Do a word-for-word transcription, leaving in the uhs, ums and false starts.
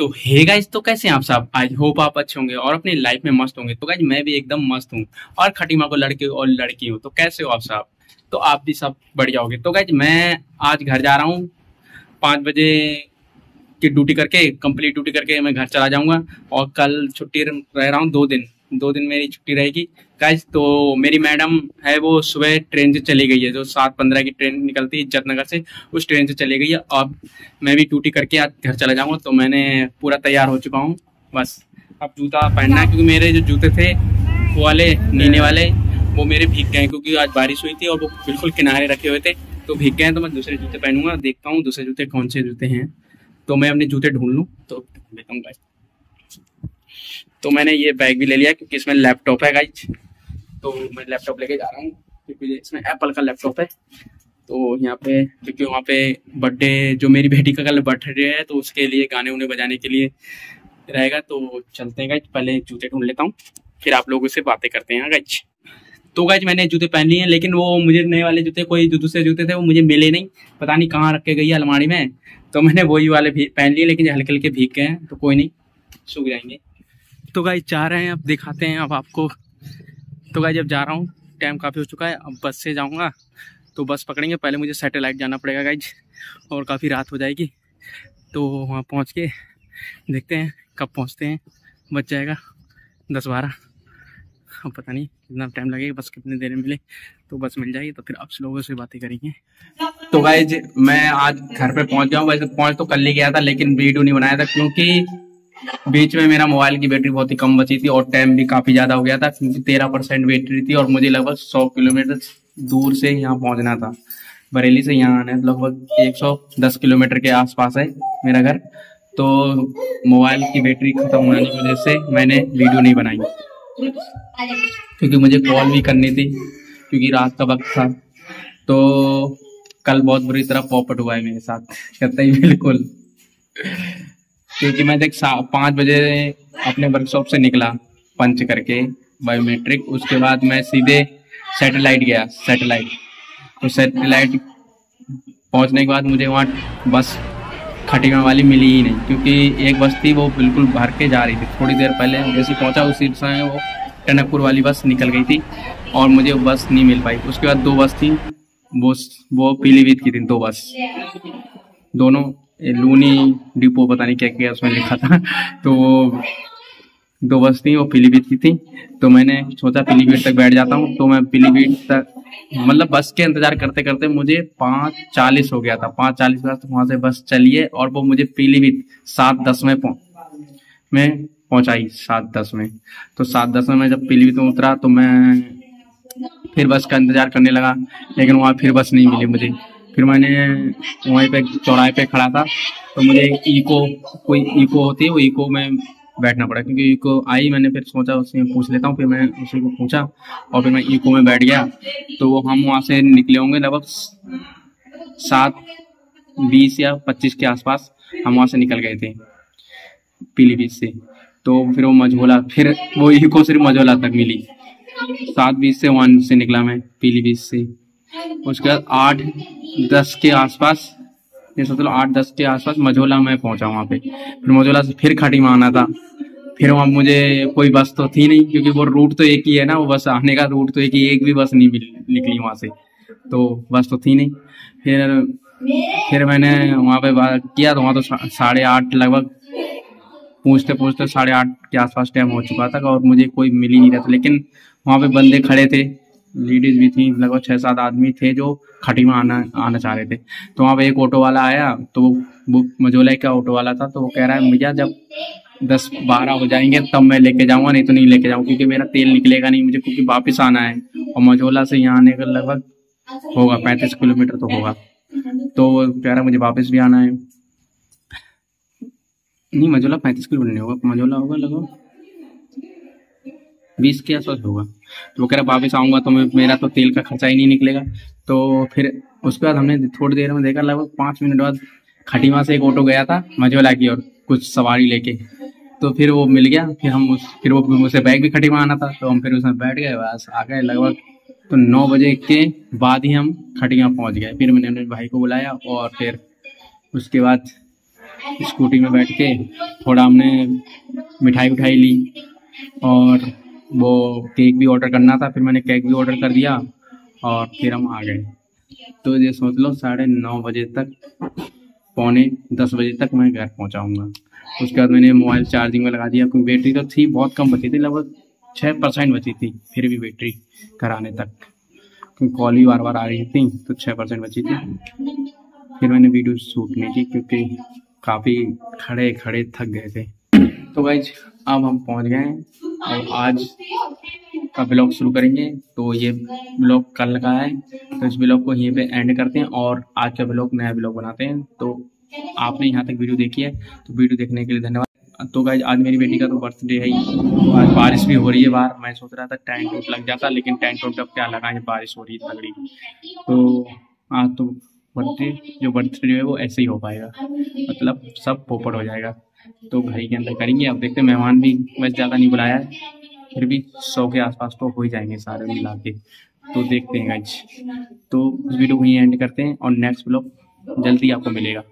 तो hey guys, तो कैसे हैं आप सब? आई होप आप अच्छे होंगे और अपनी लाइफ में मस्त होंगे। तो गाइस मैं भी एकदम मस्त हूँ और खटीमा को लड़के और लड़की हूँ। तो कैसे हो आप सब? तो आप भी सब बढ़िया होगे। तो गाइस मैं आज घर जा रहा हूँ, पाँच बजे की ड्यूटी करके, कंप्लीट ड्यूटी करके मैं घर चला जाऊंगा। और कल छुट्टी रह रहा हूँ, दो दिन दो दिन मेरी छुट्टी रहेगी गाइस। तो मेरी मैडम है वो सुबह ट्रेन से चली गई है, जो सात पंद्रह की ट्रेन निकलती है इज्जत नगर से, उस ट्रेन से चली गई है। अब मैं भी ड्यूटी करके आज घर चला जाऊंगा। तो मैंने पूरा तैयार हो चुका हूँ, बस अब जूता पहनना है, क्योंकि मेरे जो जूते थे वो वाले नीने वाले वो मेरे भीग गए, क्योंकि आज बारिश हुई थी और वो बिल्कुल किनारे रखे हुए थे, तो भीग गए। तो मैं दूसरे जूते पहनूंगा, देखता हूँ दूसरे जूते कौन से जूते हैं, तो मैं अपने जूते ढूंढ लूँ तो ढूंढ लेता हूँ गाइस। तो मैंने ये बैग भी ले लिया, क्योंकि इसमें लैपटॉप है गाइस। तो मैं लैपटॉप लेके जा रहा हूँ, क्योंकि इसमें एप्पल का लैपटॉप है। तो यहाँ पे, क्योंकि वहाँ पे बर्थडे, जो मेरी बेटी का कल बर्थडे है, तो उसके लिए गाने उन्हें बजाने के लिए रहेगा। तो चलते हैं गाइस, पहले जूते ढूंढ लेता हूँ, फिर आप लोगों से बातें करते हैं गाइस। तो गाइस मैंने जूते पहन लिए हैं, लेकिन वो मुझे नए वाले जूते, कोई जो दूसरे जूते थे वो मुझे मिले नहीं, पता नहीं कहाँ रख के गई है अलमारी में। तो मैंने वही वाले भी पहन लिए, लेकिन हल्के हल्के भीग गए हैं, तो कोई नहीं, सूख जाएंगे। तो गाइस जा रहे हैं, अब दिखाते हैं अब आपको। तो गाइस जब जा रहा हूँ, टाइम काफ़ी हो चुका है, अब बस से जाऊँगा। तो बस पकड़ेंगे, पहले मुझे सैटेलाइट जाना पड़ेगा गाइस, और काफ़ी रात हो जाएगी। तो वहाँ पहुँच के देखते हैं कब पहुँचते हैं, बच जाएगा दस बारह, अब पता नहीं कितना टाइम लगेगा, बस कितने देर में मिले। तो बस मिल जाएगी तो फिर आप लोगों से बातें करेंगे। तो गाइस मैं आज घर पे पहुँच गया हूँ। वैसे पहुँच तो कल ही गया था, लेकिन वीडियो नहीं बनाया था, क्योंकि बीच में मेरा मोबाइल की बैटरी बहुत ही कम बची थी और टाइम भी काफी ज्यादा हो गया था, क्योंकि तेरह परसेंट बैटरी थी और मुझे लगभग सौ किलोमीटर दूर से यहाँ पहुंचना था। बरेली से यहाँ आना है, लगभग एक सौ दस किलोमीटर के आसपास है मेरा घर। तो मोबाइल की बैटरी खत्म होने की वजह से मैंने वीडियो नहीं बनाई, क्योंकि मुझे कॉल भी करनी थी, क्योंकि रात का वक्त था। तो कल बहुत बुरी तरह पॉपट हुआ है मेरे साथ, कहता ही बिल्कुल, क्योंकि मैं देख पाँच बजे अपने वर्कशॉप से निकला पंच करके बायोमेट्रिक, उसके बाद मैं सीधे सैटेलाइट गया। सैटेलाइट तो सैटेलाइट पहुंचने के बाद मुझे वहाँ बस खटीमा वाली मिली ही नहीं, क्योंकि एक बस थी वो बिल्कुल भर के जा रही थी। थोड़ी देर पहले जैसे पहुंचा, उसी समय वो टनकपुर वाली बस निकल गई थी और मुझे वो बस नहीं मिल पाई। उसके बाद दो बस थी, वो वो पीलीभीत की थी, दो बस, दोनों लूनी डिपो पता नहीं क्या क्या उसमें लिखा था। तो वो दो बस थी, वो पीलीभीत की थी। तो मैंने सोचा पीलीभीत तक बैठ जाता हूँ। तो मैं पीलीभीत तक, मतलब बस के इंतजार करते करते मुझे पाँच चालीस हो गया था। पाँच चालीस तक वहां से बस चलिए और वो मुझे पीलीभीत सात दस में में पहुंचाई, सात दस में। तो सात दस में मैं जब पीलीभीत में उतरा, तो मैं फिर बस का इंतजार करने लगा, लेकिन वहाँ फिर बस नहीं मिली मुझे। फिर मैंने वहीं पे चौराहे पे खड़ा था, तो मुझे इको, कोई इको होती है, वो इको में बैठना पड़ा, क्योंकि इको आई। मैंने फिर सोचा उससे पूछ लेता हूँ, फिर मैं उसी को पूछा और फिर मैं इको में बैठ गया। तो हम वहाँ से निकले होंगे लगभग सात बीस या पच्चीस के आसपास हम वहाँ से निकल गए थे पीलीभीत से। तो फिर वो मझोला, फिर वो इको सिर्फ मझोला तक मिली। सात बीस से वहाँ से निकला मैं पीलीभीत से। उसके बाद आठ दस के आसपास, ये सोच लो आठ दस के आसपास मझोला में पहुंचा वहाँ पे। फिर मझोला से फिर खटीमा आना था। फिर वहाँ मुझे कोई बस तो थी नहीं, क्योंकि वो रूट तो एक ही है ना, वो बस आने का रूट तो एक ही, एक भी बस नहीं निकली वहाँ से, तो बस तो थी नहीं। फिर फिर मैंने वहाँ पे बात किया, तो वहाँ तो साढ़े आठ लगभग पूछते पूछते साढ़े आठ के आसपास टाइम हो चुका था और मुझे कोई मिल ही नहीं रहा था। लेकिन वहाँ पे बंदे खड़े थे, लेडीज भी थी, लगभग छह सात आदमी थे जो खटीमा आना आना चाह रहे थे। तो वहाँ पे एक ऑटो वाला आया, तो वो मझोला का ऑटो वाला था। तो वो कह रहा है भैया जब दस बारह हो जाएंगे तब मैं लेके जाऊंगा, नहीं तो नहीं लेके जाऊंगा, क्योंकि मेरा तेल निकलेगा नहीं मुझे, क्योंकि वापस आना है। और मझोला से यहाँ आने का लगभग होगा पैंतीस किलोमीटर तो होगा। तो कह रहा मुझे वापस भी आना है। नहीं, मझोला पैंतीस किलोमीटर नहीं होगा, मझोला होगा लगभग बीस के आसपास होगा। तो वो कह रहा वापस आऊंगा तो मैं, मेरा तो तेल का खर्चा ही नहीं निकलेगा। तो फिर उसके बाद हमने थोड़ी देर में देखा, लगभग पाँच मिनट बाद खटीमा से एक ऑटो गया था मझोला की और कुछ सवारी लेके। तो फिर वो मिल गया। फिर हम उस फिर वो उसे बैग भी खटीमा आना था, तो हम फिर उसमें बैठ गए, बस आ गए लगभग। तो नौ बजे के बाद ही हम खटीमा पहुंच गए। फिर मैंने अपने भाई को बुलाया और फिर उसके बाद स्कूटी में बैठ के थोड़ा हमने मिठाई उठाई ली और वो केक भी ऑर्डर करना था, फिर मैंने केक भी ऑर्डर कर दिया और फिर हम आ गए। तो ये सोच लो साढ़े नौ बजे तक, पौने दस बजे तक मैं घर पहुंचाऊंगा। उसके बाद मैंने मोबाइल चार्जिंग में लगा दिया, क्योंकि बैटरी तो थी बहुत कम बची थी, लगभग छः परसेंट बची थी फिर भी बैटरी घर आने तक, क्योंकि कॉल भी बार बार आ रही थी तो छः परसेंट बची थी। फिर मैंने वीडियो शूट नहीं की क्योंकि काफ़ी खड़े खड़े थक गए थे। तो गाइज अब हम पहुंच गए हैं और आज का ब्लॉग शुरू करेंगे। तो ये ब्लॉग कल का है, तो इस ब्लॉग को यहीं पे एंड करते हैं और आज का ब्लॉग नया ब्लॉग बनाते हैं। तो आपने यहाँ तक वीडियो देखी है तो वीडियो देखने के लिए धन्यवाद। तो गाइज आज मेरी बेटी का तो बर्थडे है ही, तो आज बारिश भी हो रही है बाहर। मैं सोच रहा था टेंट टूट लग जाता, लेकिन टेंट टूट अब क्या लगा, बारिश हो रही है तगड़ी। तो आज तो बर्थडे जो बर्थडे है वो ऐसे ही हो पाएगा, मतलब सब पोपट हो जाएगा। तो घर के अंदर करेंगे। अब देखते हैं, मेहमान भी वैसे ज़्यादा नहीं बुलाया है, फिर भी सौ के आसपास तो हो ही जाएंगे सारे मिला के। तो देखते हैं गाइज, तो इस वीडियो को यहीं एंड करते हैं और नेक्स्ट ब्लॉग जल्दी आपको मिलेगा।